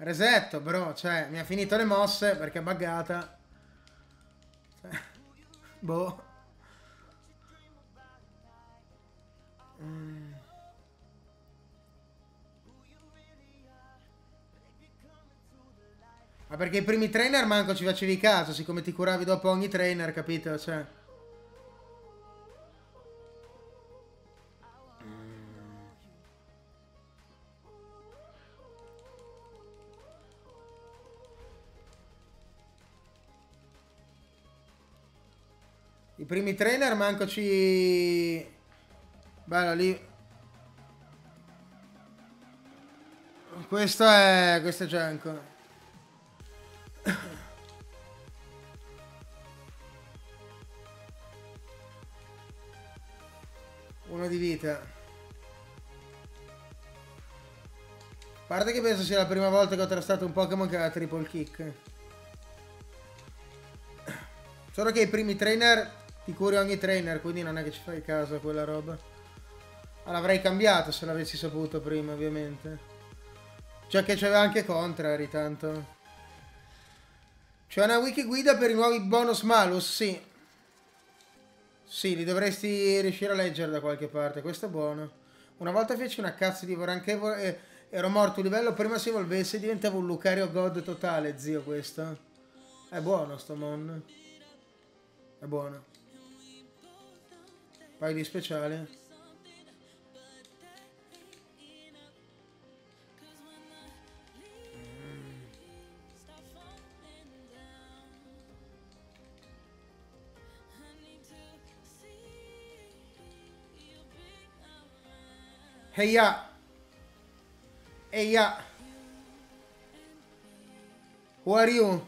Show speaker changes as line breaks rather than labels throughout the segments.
Resetto, bro. Cioè, mi ha finito le mosse perché è buggata. Cioè, boh. Ma perché i primi trainer manco ci facevi caso, siccome ti curavi dopo ogni trainer, capito? Cioè... I primi trainer manco ci... Bello lì. Questo è Janko. Uno di vita. A parte che penso sia la prima volta che ho trastato un Pokémon che ha triple kick. Solo che i primi trainer ti curi ogni trainer, quindi non è che ci fai caso a quella roba. Ma l'avrei cambiato se l'avessi saputo prima, ovviamente. Cioè che c'aveva anche contrari, tanto. C'è una wiki guida per i nuovi bonus malus? Sì. Sì, li dovresti riuscire a leggere da qualche parte, questo è buono. Una volta feci una cazzo di Voranchevo e ero morto un livello, prima si evolvesse e diventavo un Lucario God totale, zio, questo. È buono sto mon. È buono. Poi di speciale. Hey ya! Hey ya! Who are you?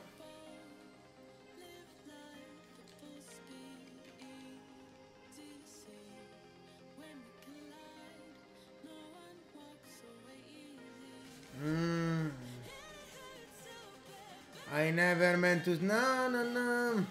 I never meant to... No, no, no.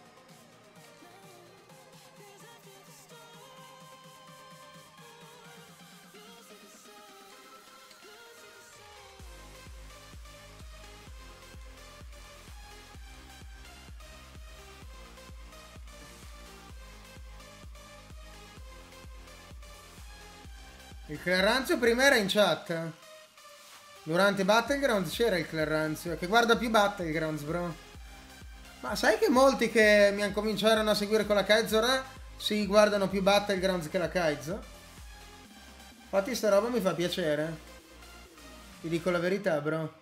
Il Claranzio prima era in chat. Durante Battlegrounds c'era il Claranzio, che guarda più Battlegrounds, bro. Ma sai che molti che mi hanno cominciato a seguire con la Kaizo ora si guardano più Battlegrounds che la Kaizo? Infatti sta roba mi fa piacere. Ti dico la verità, bro.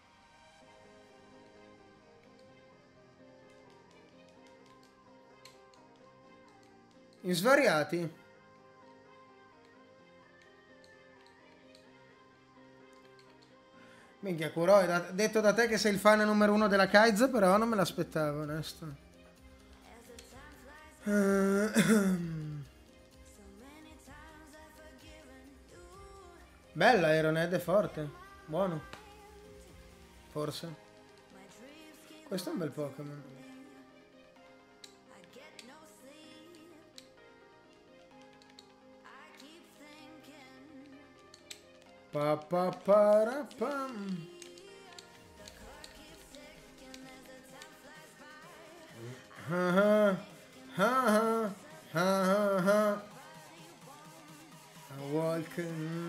In svariati. Minchia, Kuro, detto da te che sei il fan numero uno della Kaizo, però non me l'aspettavo, onesto. Bella Aeroned, è forte. Buono. Forse. Questo è un bel Pokémon. Pa pa para pam. I walk.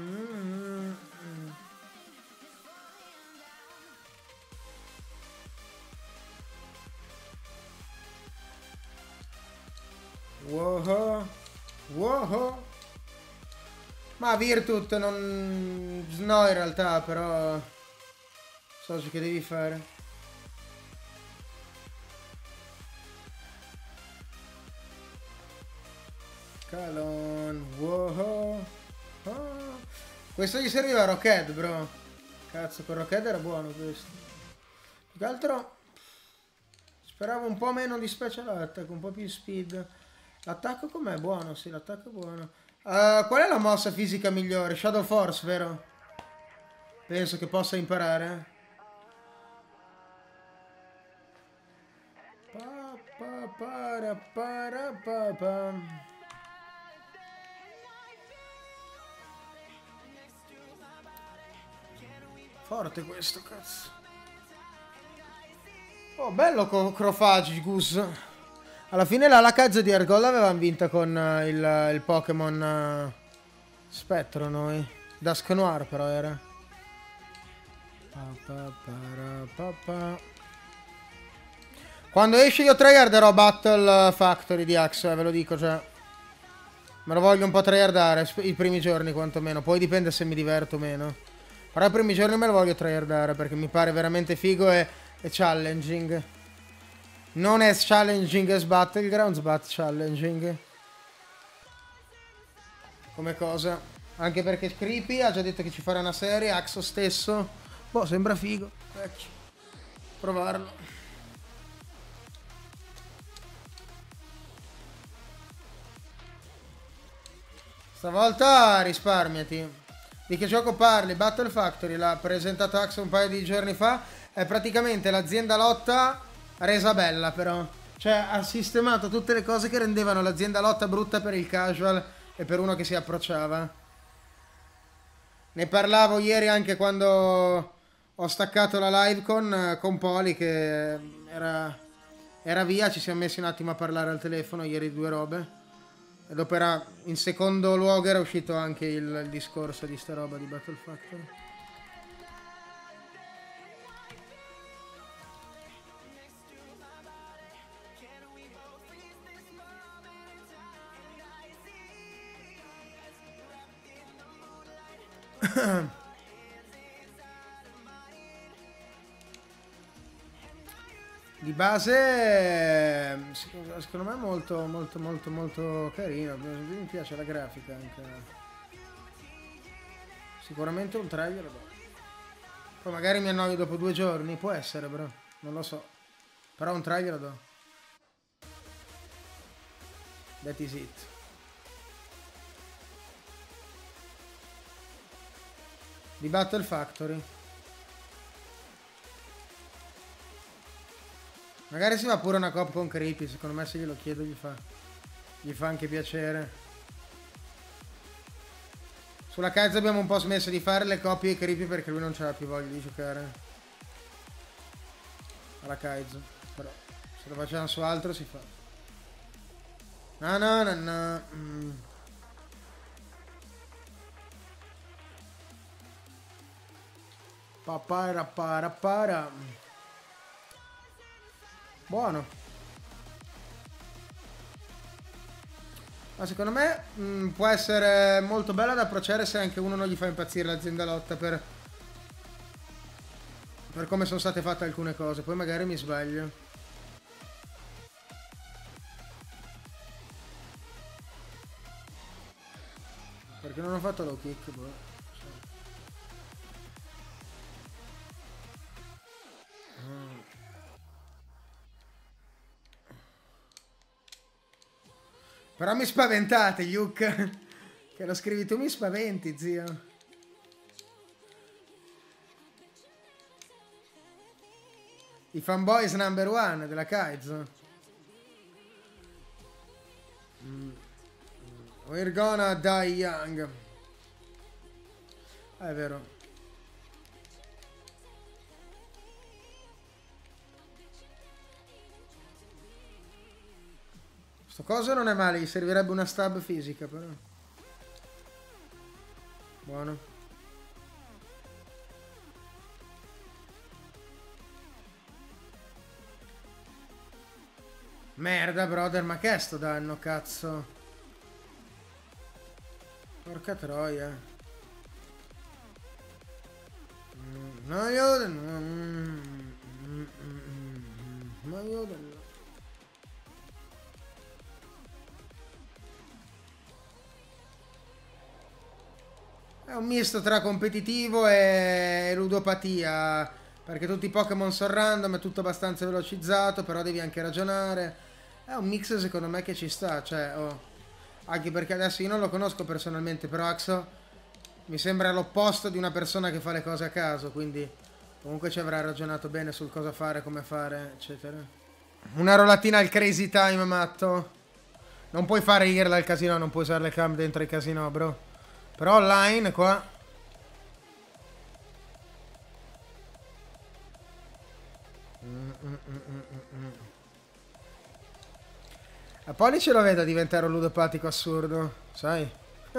Wow. Wow. Ma Virtut non... No, in realtà, però... So che devi fare. Calon. Wow. Oh. Questo gli serviva a Rockhead, bro. Cazzo, con Rockhead era buono questo. Più che altro... Speravo un po' meno di special attack, un po' più speed. L'attacco com'è? Buono, sì, l'attacco è buono. Qual è la mossa fisica migliore? Shadow Force, vero? Penso che possa imparare. Pa, pa, para, para, pa, pa. Forte questo, cazzo. Oh, bello Crofagus. Alla fine la cazzo di Argol avevamo vinta con il Pokémon Spettro noi. Dusk Noir però era. Quando esce io tryharderò Battle Factory di Axe, ve lo dico, cioè. Me lo voglio un po' tryhardare, i primi giorni quantomeno. Poi dipende se mi diverto o meno. Però i primi giorni me lo voglio tryhardare perché mi pare veramente figo e challenging. Non as challenging as Battlegrounds, but challenging. Come cosa. Anche perché Creepy ha già detto che ci farà una serie, Axo stesso. Boh, sembra figo. Vecchio. Provarlo. Stavolta risparmiati. Di che gioco parli? Battle Factory l'ha presentato Axo un paio di giorni fa. È praticamente l'azienda lotta resa bella però. Cioè ha sistemato tutte le cose che rendevano l'azienda lotta brutta per il casual e per uno che si approcciava. Ne parlavo ieri anche quando ho staccato la live con Poli che era via. Ci siamo messi un attimo a parlare al telefono ieri di due robe. E dopo era, in secondo luogo era uscito anche il discorso di sta roba di Battle Factory. Di base secondo me è molto carino. Mi piace la grafica anche. Sicuramente un trailer lo do. Poi magari mi annoio dopo 2 giorni, può essere bro, non lo so. Però un trailer lo do. That is it. Di Battle Factory. Magari si va pure una cop con Creepy, secondo me se glielo chiedo gli fa anche piacere. Sulla Kaizo abbiamo un po' smesso di fare le coppie di Creepy perché lui non c'aveva più voglia di giocare alla Kaizo. Però se lo facciamo su altro si fa. No. Para. Buono. Ma secondo me può essere molto bella da approcciare se anche uno non gli fa impazzire l'azienda lotta per come sono state fatte alcune cose. Poi magari mi sbaglio. Perché non ho fatto low kick, boh. Però mi spaventate, Yuke. Che lo scrivi tu, mi spaventi, zio. I fanboys number one della Kaizo. We're gonna die young. È vero. Sto coso non è male, gli servirebbe una stab fisica però. Buono. Merda, brother, ma che è sto danno, cazzo? Porca troia. Ma io... Ma io... È un misto tra competitivo e ludopatia, perché tutti i Pokémon sono random, è tutto abbastanza velocizzato, però devi anche ragionare. È un mix secondo me che ci sta, cioè, anche perché adesso io non lo conosco personalmente, però Axo mi sembra l'opposto di una persona che fa le cose a caso, quindi comunque ci avrà ragionato bene sul cosa fare, come fare, eccetera. Una rollatina al Crazy Time, matto. Non puoi fare IRL al casino, non puoi usare le cam dentro il casino, bro. Però online qua A Pollice lo vedo diventare un ludopatico assurdo, sai?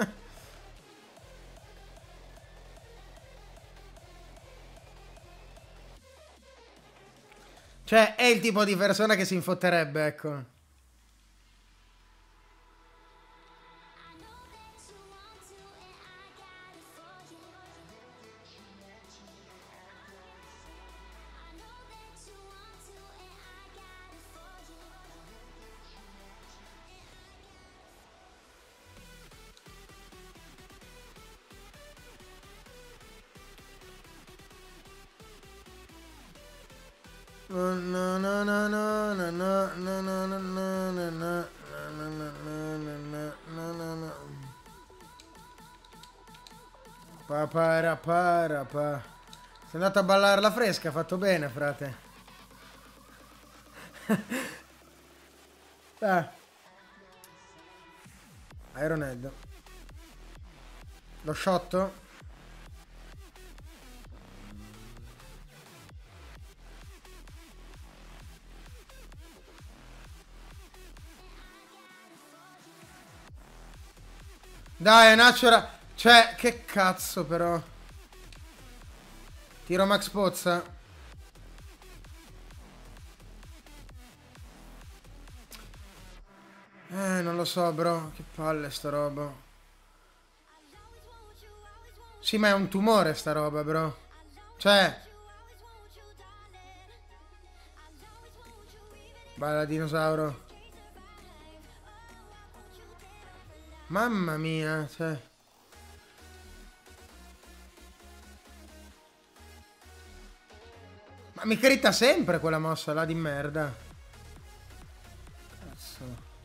Cioè, è il tipo di persona che si infotterebbe, ecco. Paparapapa. Sei andato a ballare la fresca, ha fatto bene, frate. Ironhead. Lo shot? Dai, è Natura. Cioè, che cazzo però. Tiro Max Pozza. Non lo so, bro. Che palle sta roba. Sì, ma è un tumore sta roba, bro. Cioè. Balla dinosauro. Mamma mia, cioè. Ma mi crita sempre quella mossa là di merda. Cazzo.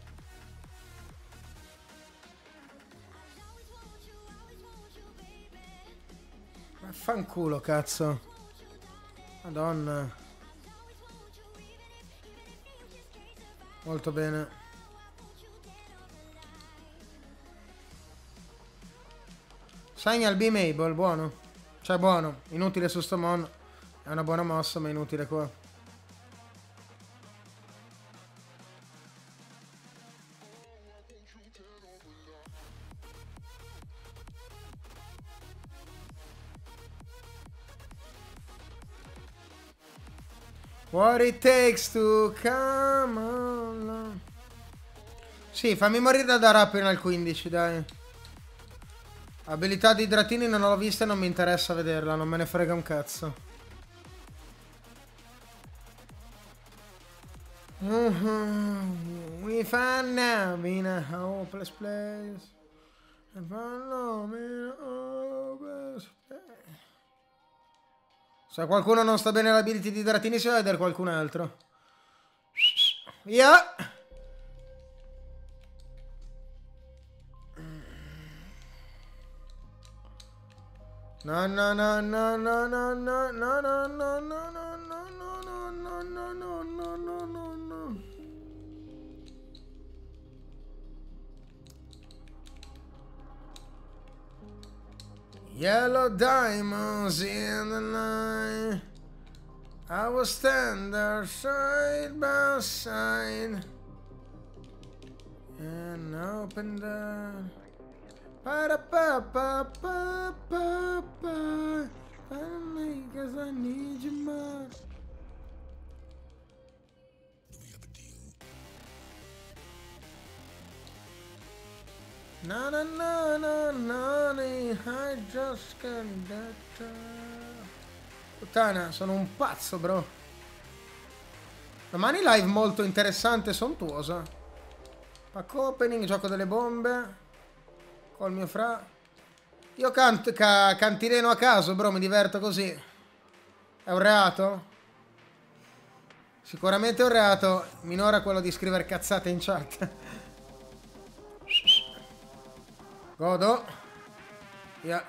Vaffanculo, cazzo. Madonna. Molto bene. Signal B Mabel, buono. Cioè buono. Inutile su sto mon. È una buona mossa, ma inutile qua. What it takes to come on. Sì, fammi morire da Rapper al 15, dai. Abilità di Dratini non l'ho vista e non mi interessa vederla, non me ne frega un cazzo. We find now in a hopeless place. Se qualcuno non sta bene l'ability di Dratini si va a vedere qualcun altro. Via! No no no no no no no no no no no no no no no no no no no no. Yellow diamonds in the night. I will stand there side by side and open the because I need you more. No, no, no, no, no, I just can't get. Puttana, sono un pazzo, bro. Domani live molto interessante e sontuosa. Pack opening, gioco delle bombe. Col mio fra. Io cantileno a caso, bro, mi diverto così. È un reato? Sicuramente è un reato. Minore a quello di scrivere cazzate in chat. Godo. Yeah.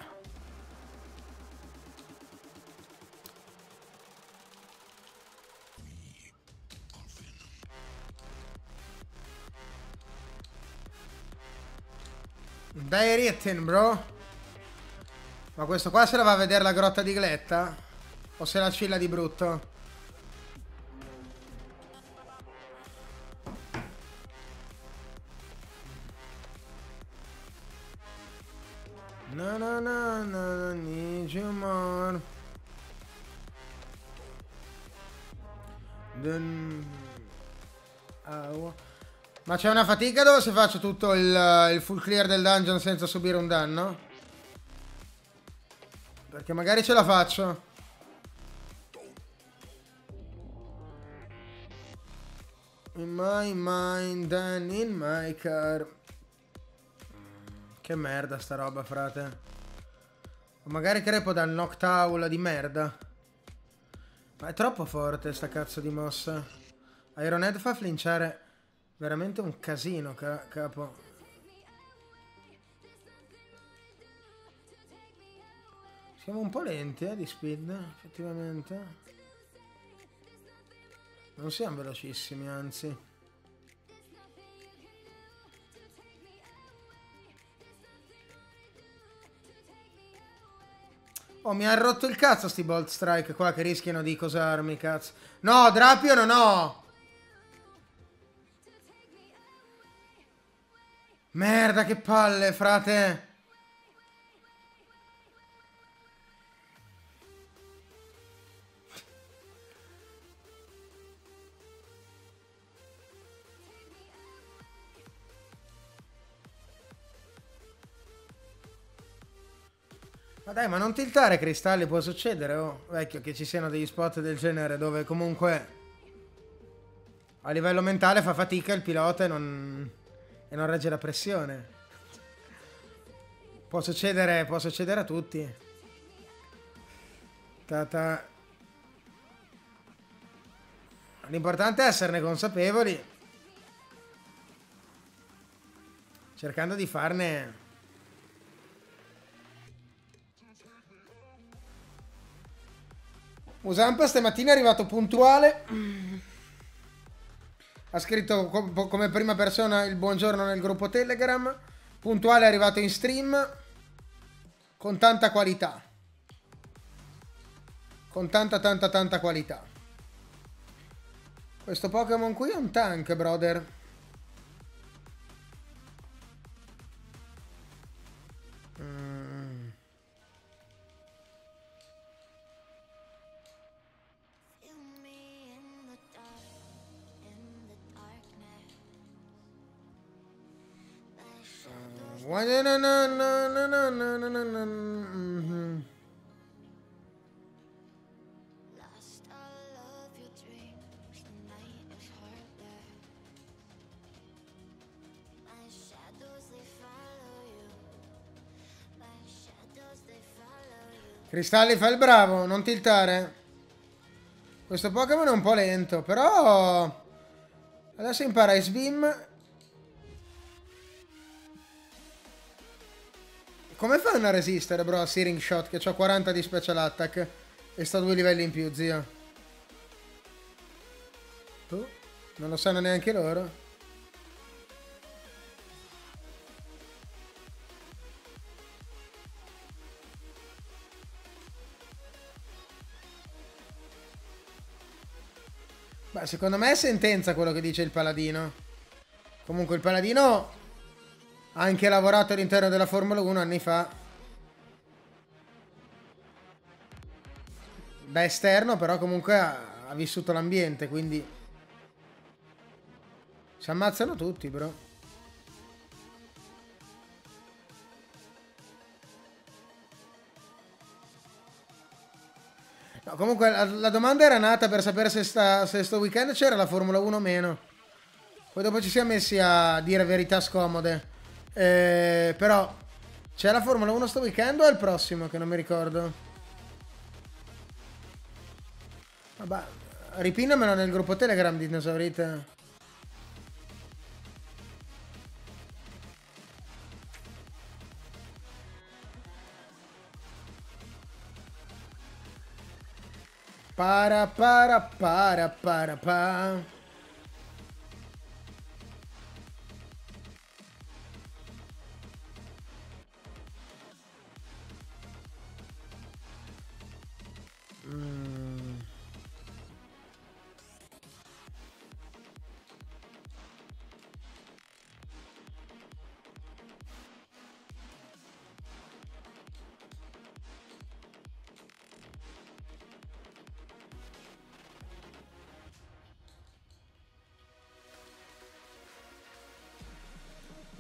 Dai Ritten, bro. Ma questo qua se la va a vedere la grotta di Gletta? O se la cilla di brutto? No, no, no, no, need you more. Ma c'è una fatica dove se faccio tutto il full clear del dungeon senza subire un danno? Perché magari ce la faccio. In my mind and in my car. Che merda sta roba, frate. O magari crepo dal Noctowl di merda. Ma è troppo forte sta cazzo di mossa. Ironhead fa flinciare veramente un casino, capo. Siamo un po' lenti, di speed, effettivamente. Non siamo velocissimi, anzi. Oh, mi ha rotto il cazzo sti Bolt Strike qua che rischiano di cosarmi, cazzo. No, Drapion no! Merda, che palle, frate. Ma dai, ma non tiltare cristalli, può succedere, oh, vecchio, che ci siano degli spot del genere dove comunque a livello mentale fa fatica il pilota e non regge la pressione. Può succedere a tutti. L'importante è esserne consapevoli, cercando di farne... Usampa stamattina è arrivato puntuale. Ha scritto come prima persona il buongiorno nel gruppo Telegram. Puntuale è arrivato in stream. Con tanta qualità. Con tanta qualità. Questo Pokémon qui è un tank, brother. Cristalli, fa il bravo, non tiltare. Questo Pokémon è un po' lento, però adesso impara Ice Beam. Come fanno a resistere, bro, a Searing Shot che ho 40 di special attack e sto a 2 livelli in più, zio? Non lo sanno neanche loro. Beh, secondo me è sentenza quello che dice il paladino. Comunque il paladino ha anche lavorato all'interno della Formula 1 anni fa. Da esterno, però comunque ha vissuto l'ambiente, quindi... Si ammazzano tutti, bro. No, comunque la domanda era nata per sapere se sto weekend c'era la Formula 1 o meno. Poi dopo ci siamo messi a dire verità scomode. Però c'è la Formula 1 sto weekend o è il prossimo? Che non mi ricordo. Vabbè, ripinamelo nel gruppo Telegram, dinosaurite. Para.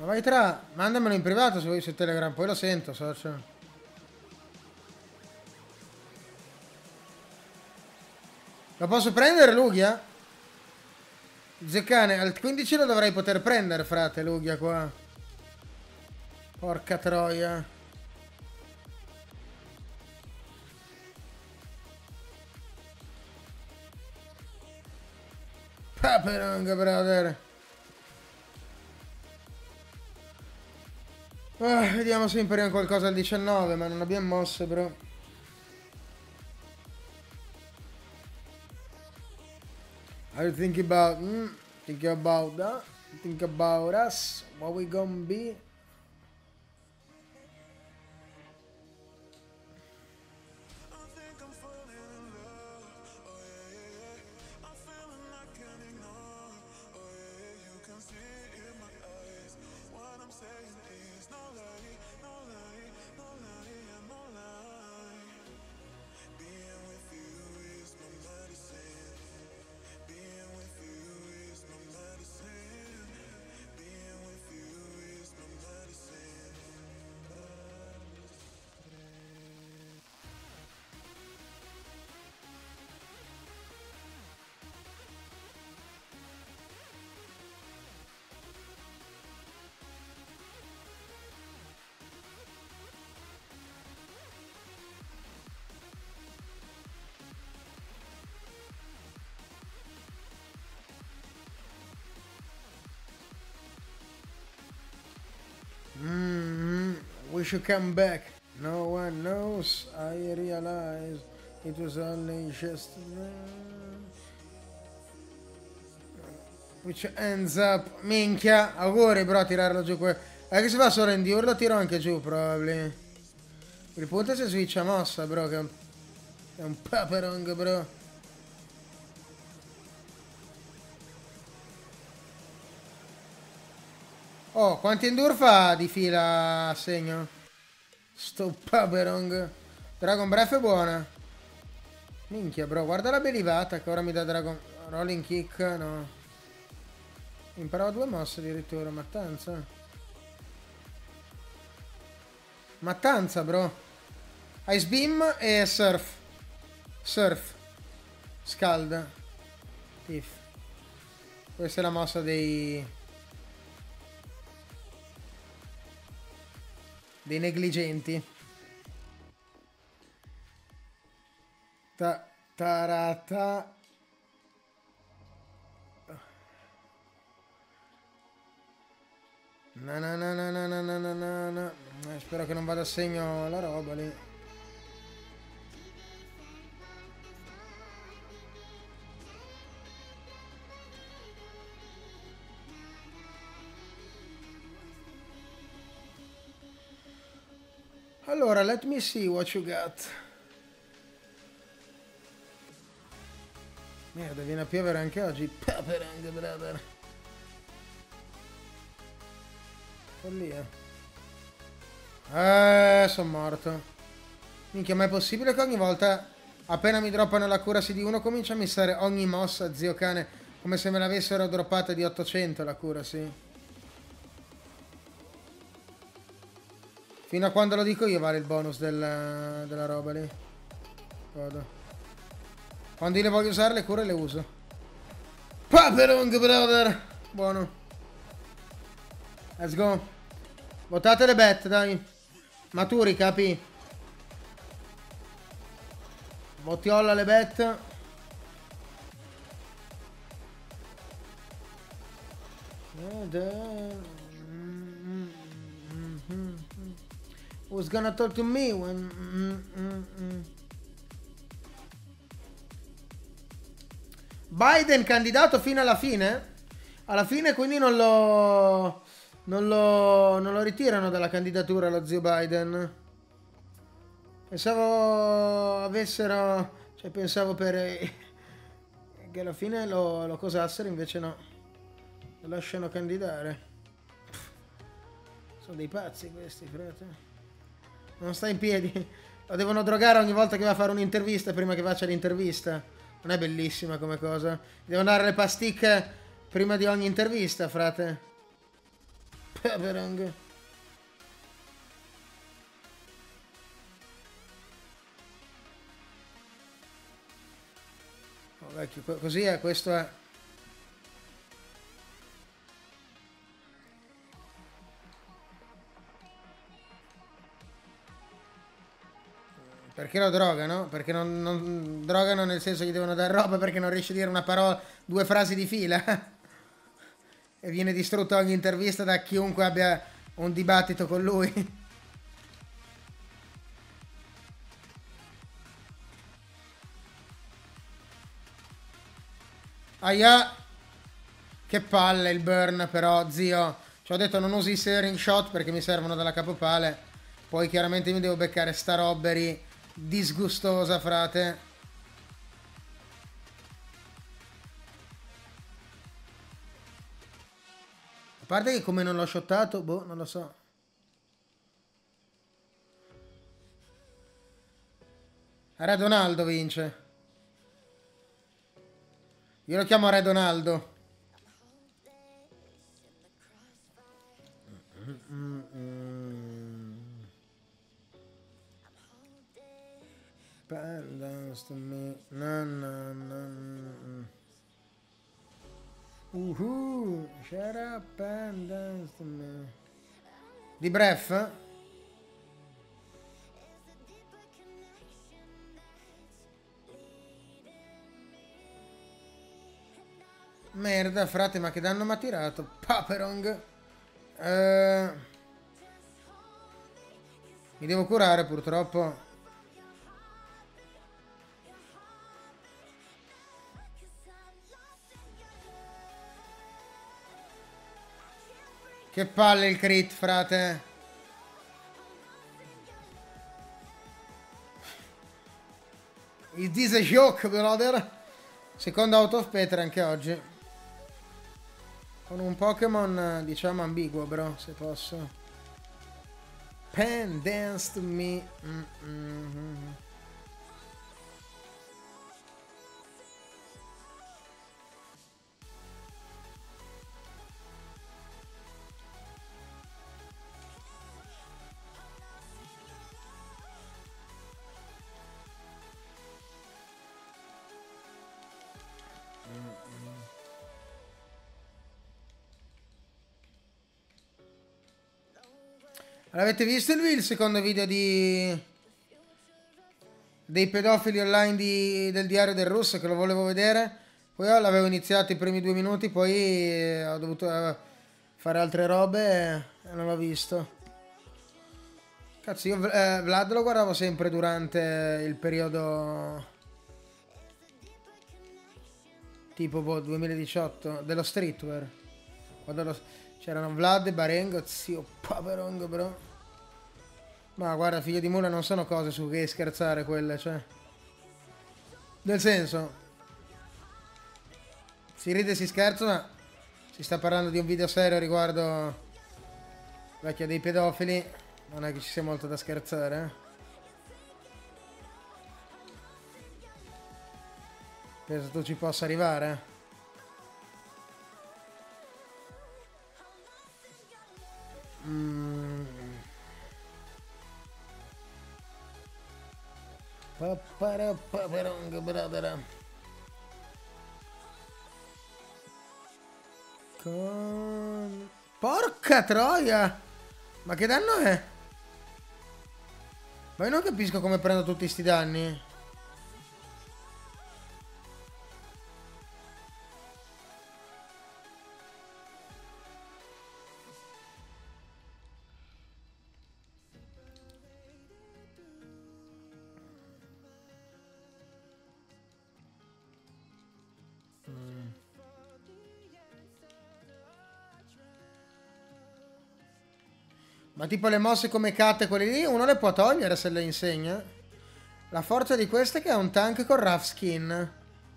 Ma vai tra... Mandamelo in privato se vuoi su Telegram, poi lo sento, socio. Lo posso prendere, Lugia? Zeccane, al 15 lo dovrei poter prendere, frate, Lugia, qua. Porca troia. Paperong, brother. Vediamo se impariamo qualcosa al 19, ma non abbiamo mosse, bro. I think about that. Think about us. What we gonna be? We should come back. No one knows. I realize it was only just. Which ends up. Minchia. Auguri, bro, a tirarlo giù. Che se va solo in Endure lo tiro anche giù, probably. Il punto è se switcha mossa, bro. Che è un paperong, bro. Oh, quanti Endure fa di fila a segno? Sto paperong. Dragon Breath è buona. Minchia, bro, guarda la belivata che ora mi dà Dragon... Rolling Kick, no. Imparavo 2 mosse addirittura, mattanza. Mattanza, bro. Ice Beam e Surf. Surf. Scalda. Tiff. Questa è la mossa dei negligenti. Tarata. No. Spero che non vada a segno la roba lì. Allora, let me see what you got. Merda, viene a piovere anche oggi. Paperang, brother. Follia. Sono morto. Minchia, ma è possibile che ogni volta, appena mi droppano l'accuracy di uno, comincia a missare ogni mossa, zio cane, come se me l'avessero droppata di 800 l'accuracy? Fino a quando lo dico io vale il bonus della roba lì. Vado. Quando io le voglio usare le cure le uso. Paperong, brother. Buono. Let's go. Votate le bet, dai. Maturi, capi. Votiolla le bet. Who's gonna talk to me when... Biden candidato fino alla fine? Alla fine quindi non lo ritirano dalla candidatura lo zio Biden. Pensavo avessero... Cioè pensavo che alla fine lo cosassero, invece no. Lo lasciano candidare. Sono dei pazzi questi, frate. Non sta in piedi. Lo devono drogare ogni volta che va a fare un'intervista prima che faccia l'intervista. Non è bellissima come cosa. Devono dare le pasticche prima di ogni intervista, frate. Paperang. Oh, vecchio, così è, questo è. Perché lo drogano? Perché non drogano nel senso che gli devono dare roba perché non riesce a dire una parola, due frasi di fila. E viene distrutto ogni intervista da chiunque abbia un dibattito con lui. Aia! Che palle il burn però, zio. Ci ho detto non usi i searing shot perché mi servono dalla capopale. Poi chiaramente mi devo beccare sta robbery disgustosa, frate. A parte che come non l'ho shottato, boh, non lo so. Re Donaldo vince. Io lo chiamo Re Donaldo. Dance to me. No, no, no. Shut up and dance to me. Di Breath? Merda, frate, ma che danno mi ha tirato? Paperong. Mi devo curare purtroppo. Che palle il crit, frate. Is this a joke, brother? Secondo out of Peter anche oggi. Con un Pokémon, diciamo, ambiguo, bro, se posso. Pen dance to me. L'avete visto il secondo video dei pedofili online del diario del russo che lo volevo vedere? Poi l'avevo iniziato i primi 2 minuti, poi ho dovuto fare altre robe e non l'ho visto. Cazzo, io Vlad lo guardavo sempre durante il periodo tipo 2018 dello streetwear. C'erano Vlad e Barengo, zio Paperong, bro. Ma guarda, figlio di mula, non sono cose su cui scherzare quelle, cioè. Nel senso, si ride e si scherza, ma si sta parlando di un video serio riguardo vecchio dei pedofili. Non è che ci sia molto da scherzare, eh. Penso tu ci possa arrivare. Paperong, brother. Porca troia! Ma che danno è? Ma io non capisco come prendo tutti sti danni. Ma tipo le mosse come Kat, quelle lì, uno le può togliere se le insegna. La forza di queste è che è un tank con rough skin.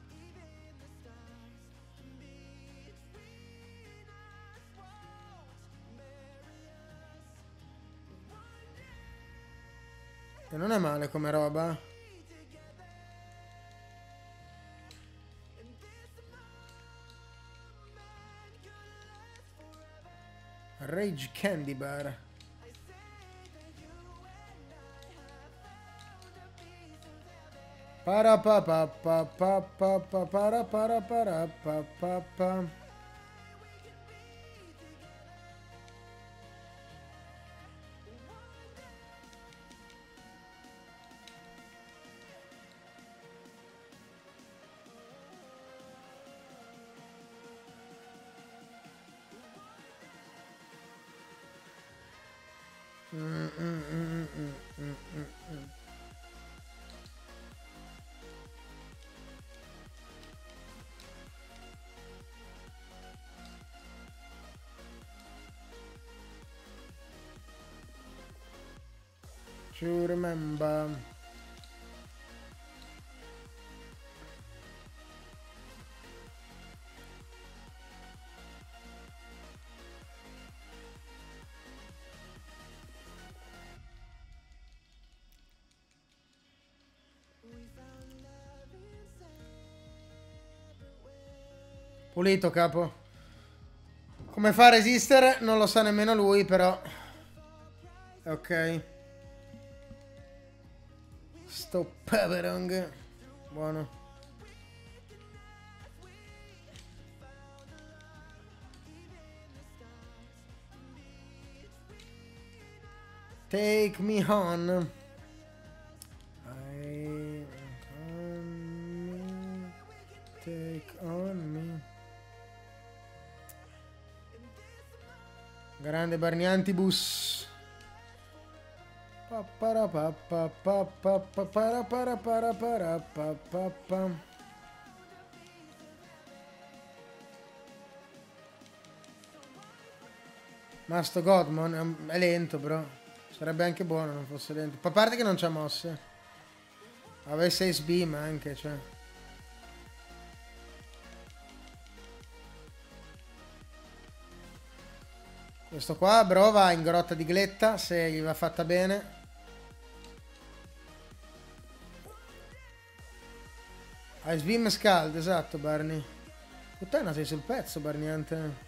E non è male come roba. Rage Candy Bar. Para pa pa pa pa pa pa para pa pa pa. To remember. Pulito, capo. Come fa a resistere? Non lo sa nemmeno lui, però. Ok. Sto peperong. Buono. Take me on. Take on me. Grande Barniantibus. Ma sto Godmon è lento, bro. Sarebbe anche buono non fosse lento. A parte che non c'ha mosse. Avesse Ace Beam anche, cioè. Questo qua, bro, va in grotta di gletta se gli va fatta bene. Ice Beam Scald, esatto, Barney. Puttana, sei sul pezzo, Barniante.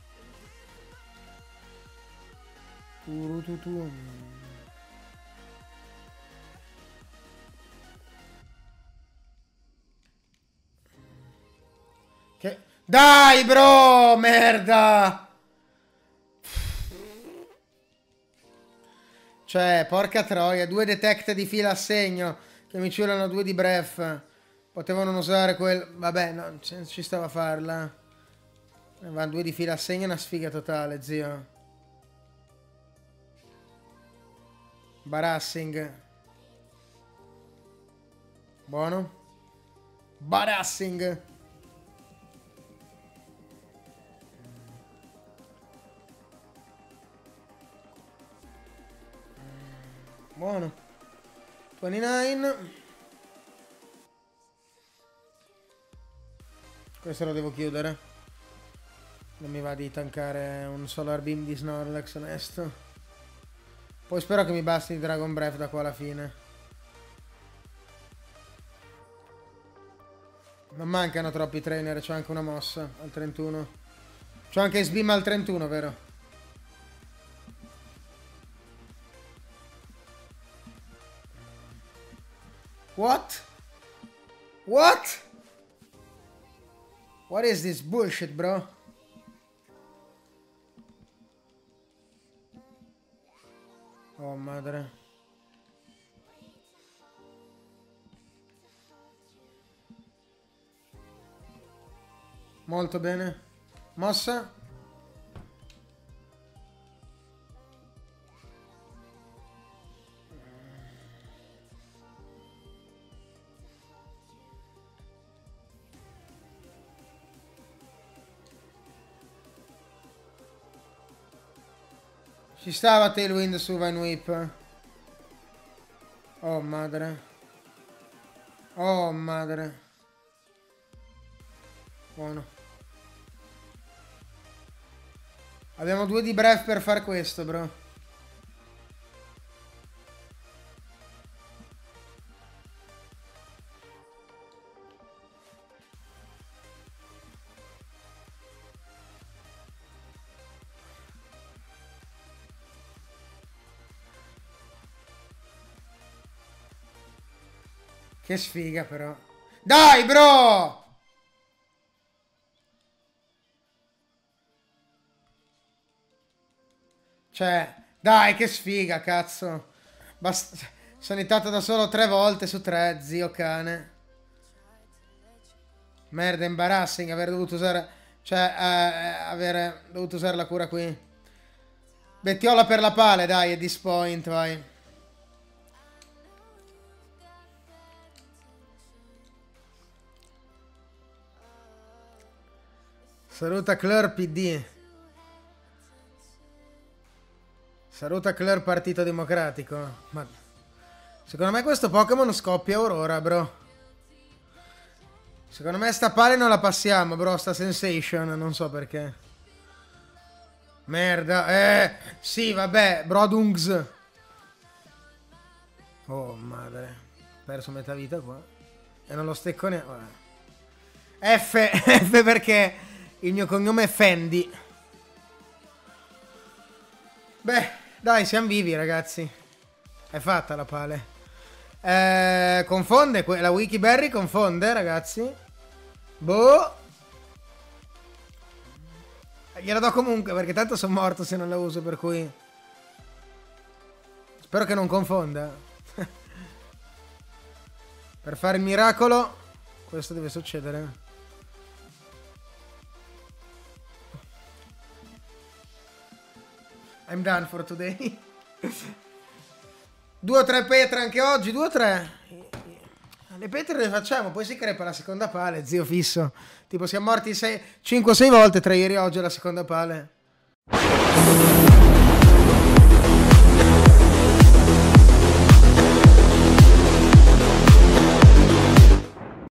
Che... Dai, bro, merda! Cioè, porca troia, 2 detect di fila a segno, che mi ciulano 2 di breath. Potevano usare quel... Vabbè, no, ci stava a farla. Vanno 2 di fila a segno, è una sfiga totale, zio. Barassing. Buono. Barassing. Buono. 29. Questo lo devo chiudere. Non mi va di tankare un Solar Beam di Snorlax, onesto. Poi spero che mi basti il Dragon Breath da qua alla fine. Non mancano troppi trainer, c'ho anche una mossa al 31. C'ho anche Sbeam al 31, vero? What? What? What is this bullshit, bro? Oh, madre. Molto bene. Mossa. Ci stava Tailwind su Vine Whip. Oh madre. Oh madre. Buono. Abbiamo 2 di breath per far questo, bro. Che sfiga però. Dai, bro! Cioè, dai, che sfiga, cazzo. Sono entrato da solo 3 volte su 3, zio cane. Merda, embarrassing aver dovuto usare... Cioè, aver dovuto usare la cura qui. Bettiola per la pale, dai, e dispoint, vai. Saluta Claire PD. Saluta Claire Partito Democratico. Ma secondo me questo Pokémon scoppia Aurora, bro. Secondo me sta pale non la passiamo, bro. Sta Sensation, non so perché. Merda. Sì, vabbè. Brodungs. Oh, madre. Ho perso metà vita qua. E non lo stecco neanche. F perché il mio cognome è Fendi. Beh, dai, siamo vivi, ragazzi. È fatta la pale. Confonde, la Wikiberry confonde, ragazzi. Boh. Gliela do comunque, perché tanto sono morto se non la uso, per cui... Spero che non confonda. Per fare il miracolo, questo deve succedere. I'm done for today. 2 o 3 petre anche oggi, 2 o 3. Le petre le facciamo, poi si crepa la seconda pale, zio fisso. Tipo siamo morti 5 o 6 volte tra ieri e oggi alla seconda pale.